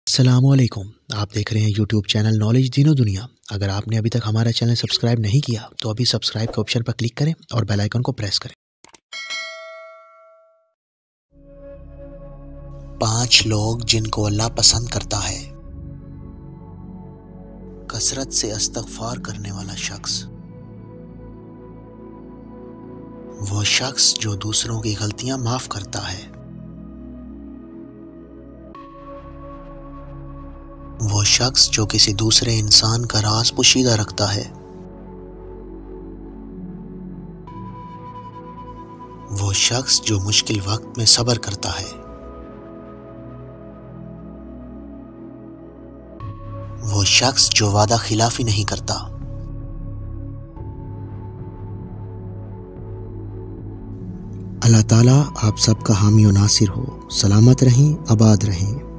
अस्सलामुअलैकुम। आप देख रहे हैं यूट्यूब चैनल नॉलेज दीनो दुनिया। अगर आपने अभी तक हमारा चैनल सब्सक्राइब नहीं किया तो अभी सब्सक्राइब के ऑप्शन पर क्लिक करें और बेल आइकन को प्रेस करें। 5 लोग जिनको अल्लाह पसंद करता है। कसरत से इस्तग़फ़ार करने वाला शख्स, वो शख्स जो दूसरों की गलतियां माफ करता है, वो शख्स जो किसी दूसरे इंसान का राज पोशीदा रखता है, वो शख्स जो मुश्किल वक्त में सब्र करता है, वो शख्स जो वादा खिलाफी नहीं करता। अल्लाह ताला आप सबका हामी और नासिर हो। सलामत रहें, आबाद रहें।